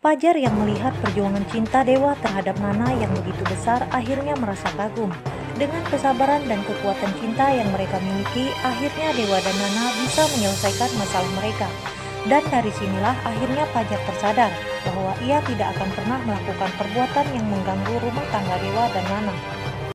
Fajar yang melihat perjuangan cinta Dewa terhadap Nana yang begitu besar akhirnya merasa kagum. Dengan kesabaran dan kekuatan cinta yang mereka miliki, akhirnya Dewa dan Nana bisa menyelesaikan masalah mereka. Dan dari sinilah akhirnya Fajar tersadar bahwa ia tidak akan pernah melakukan perbuatan yang mengganggu rumah tangga Dewa dan Nana.